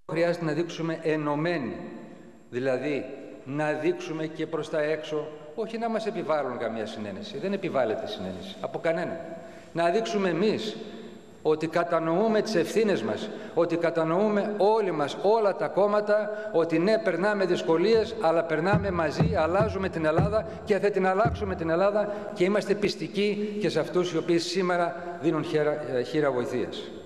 Χρειάζεται να δείξουμε ενωμένοι, δηλαδή να δείξουμε και προς τα έξω, όχι να μας επιβάλλουν καμία συνένεση, δεν επιβάλλεται συνένεση από κανέναν. Να δείξουμε εμείς ότι κατανοούμε τις ευθύνες μας, ότι κατανοούμε όλοι μας, όλα τα κόμματα, ότι ναι, περνάμε δυσκολίες, αλλά περνάμε μαζί, αλλάζουμε την Ελλάδα και θα την αλλάξουμε την Ελλάδα και είμαστε πιστικοί και σε αυτούς οι οποίοι σήμερα δίνουν χείρα βοηθείας.